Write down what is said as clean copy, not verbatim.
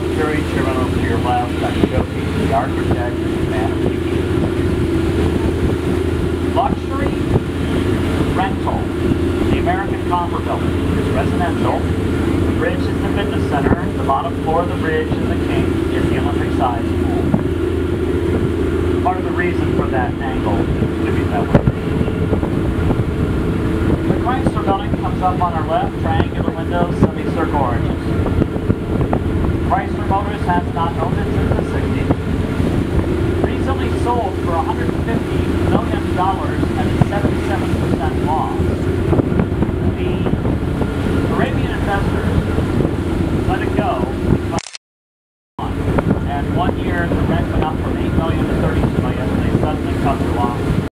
luxury terminal to your left that showcases the architect and humanity. Luxury rental. The American Copper Building is residential. The bridge is the fitness center. The bottom floor of the bridge in the King is the Olympic-sized pool. Part of the reason for that angle is to be that way. The Chrysler Building comes up on our left, triangular windows, semicircle arches. Chrysler Motors has not owned it since the 60s. Recently sold for $150 million at a 77